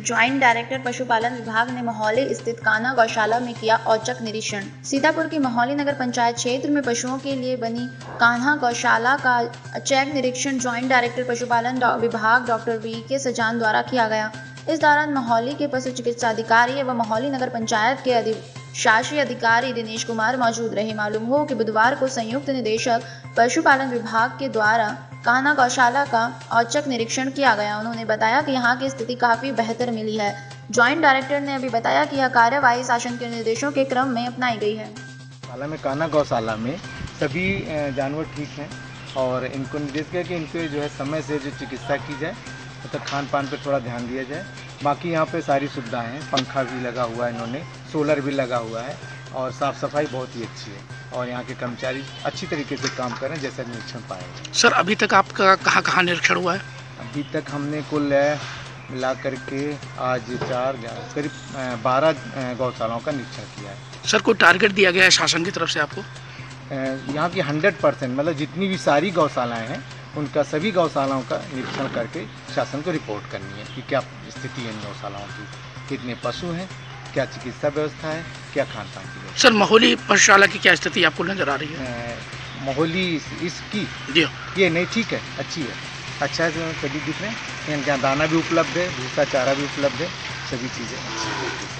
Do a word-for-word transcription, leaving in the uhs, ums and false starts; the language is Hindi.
ज्वाइंट डायरेक्टर पशुपालन विभाग ने मोहाली स्थित कान्हा गौशाला में किया औचक निरीक्षण। सीतापुर की मोहाली नगर पंचायत क्षेत्र में पशुओं के लिए बनी कान्हा गौशाला का औचक निरीक्षण ज्वाइंट डायरेक्टर पशुपालन विभाग डॉक्टर वी के सजान द्वारा किया गया। इस दौरान मोहाली के पशु चिकित्सा अधिकारी एवं मोहाली नगर पंचायत के अधिशासी अधिकारी दिनेश कुमार मौजूद रहे। मालूम हो कि बुधवार को संयुक्त निदेशक पशुपालन विभाग के द्वारा कान्हा गौशाला का औचक निरीक्षण किया गया। उन्होंने बताया कि यहाँ की स्थिति काफी बेहतर मिली है। ज्वाइंट डायरेक्टर ने अभी बताया कि यह कार्यवाही शासन के निर्देशों के क्रम में अपनाई गई है। गौशाला में कान्हा गौशाला में सभी जानवर ठीक हैं और इनको निर्देश किया कि इनको जो है समय से जो चिकित्सा की जाए, मतलब तो खान पान पर थोड़ा ध्यान दिया जाए। बाकी यहाँ पे सारी सुविधाएं हैं, पंखा भी लगा हुआ है, इन्होंने सोलर भी लगा हुआ है और साफ़ सफाई बहुत ही अच्छी है और यहाँ के कर्मचारी अच्छी तरीके से काम कर रहे हैं जैसा निरीक्षण पाएंगे। सर अभी तक आपका कहाँ कहाँ निरीक्षण हुआ है? अभी तक हमने कुल मिला करके आज चार करीब बारह गौशालाओं का निरीक्षण किया है। सर कोई टारगेट दिया गया है शासन की तरफ से आपको? यहाँ की हंड्रेड परसेंट मतलब जितनी भी सारी गौशालाएँ हैं उनका सभी गौशालाओं का निरीक्षण करके शासन को रिपोर्ट करनी है कि क्या स्थिति है इन गौशालाओं की, कितने पशु हैं, क्या चिकित्सा व्यवस्था है, क्या खान पान की व्यवस्था। सर मोहाली पशुशाला की क्या स्थिति आपको नजर आ रही है? मोहाली इसकी जी ये नहीं ठीक है, अच्छी है, अच्छा है, सभी दिख रहे हैं। यहाँ दाना भी उपलब्ध है, भूसा चारा भी उपलब्ध है, सभी चीज़ें अच्छी हैं।